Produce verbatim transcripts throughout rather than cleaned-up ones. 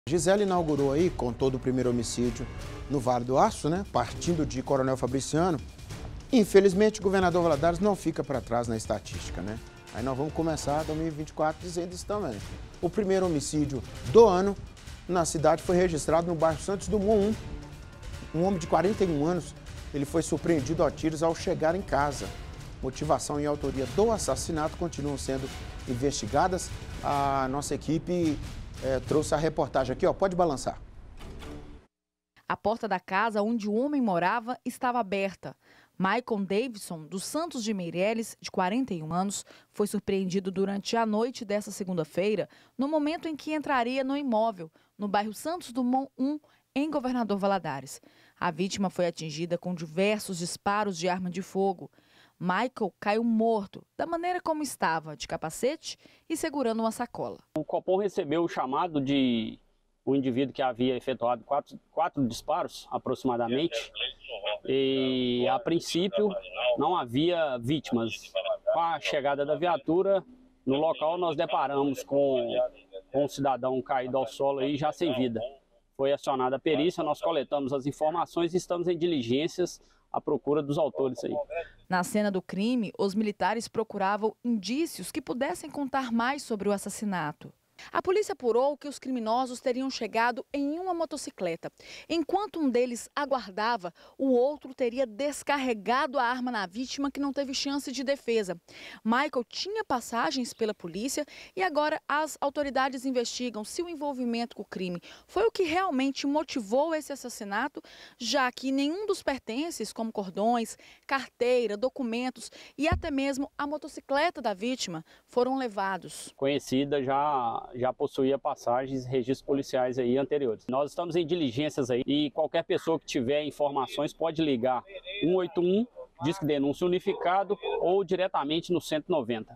Gisele inaugurou aí, contou do primeiro homicídio no Vale do Aço, né? Partindo de Coronel Fabriciano. Infelizmente, o governador Valadares não fica para trás na estatística, né? Aí nós vamos começar dois mil e vinte e quatro dizendo isso também. O primeiro homicídio do ano na cidade foi registrado no bairro Santos Dumont um. Um homem de quarenta e um anos, ele foi surpreendido a tiros ao chegar em casa. Motivação e autoria do assassinato continuam sendo investigadas. A nossa equipe é, trouxe a reportagem aqui, ó, pode balançar. A porta da casa onde o homem morava estava aberta. Michael Davidson, dos Santos de Meireles, de quarenta e um anos, foi surpreendido durante a noite desta segunda-feira, no momento em que entraria no imóvel, no bairro Santos Dumont um, em Governador Valadares. A vítima foi atingida com diversos disparos de arma de fogo. Michael caiu morto, da maneira como estava, de capacete e segurando uma sacola. O Copom recebeu o chamado de um indivíduo que havia efetuado quatro, quatro disparos, aproximadamente, e a princípio não havia vítimas. Com a chegada da viatura, no local nós deparamos com, com um cidadão caído ao solo aí, já sem vida. Foi acionada a perícia, nós coletamos as informações e estamos em diligências à procura dos autores aí. Na cena do crime, os militares procuravam indícios que pudessem contar mais sobre o assassinato. A polícia apurou que os criminosos teriam chegado em uma motocicleta. Enquanto um deles aguardava, o outro teria descarregado a arma na vítima, que não teve chance de defesa. Michael tinha passagens pela polícia e agora as autoridades investigam se o envolvimento com o crime foi o que realmente motivou esse assassinato, já que nenhum dos pertences, como cordões, carteira, documentos e até mesmo a motocicleta da vítima, foram levados. Conhecida já... já possuía passagens e registros policiais aí anteriores. Nós estamos em diligências aí e qualquer pessoa que tiver informações pode ligar um um oito um, Disque Denúncia Unificado, ou diretamente no cento e noventa.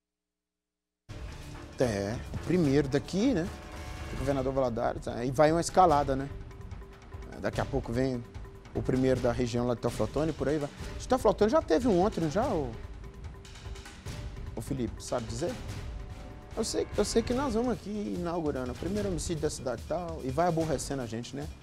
É, o primeiro daqui, né? O governador Valadares, aí vai uma escalada, né? Daqui a pouco vem o primeiro da região lá de Teoflotone, por aí vai. De Teoflotone já teve um ontem, não já, o, o Felipe, sabe dizer? Eu sei, eu sei que nós vamos aqui inaugurando o primeiro homicídio da cidade e tal, e vai aborrecendo a gente, né?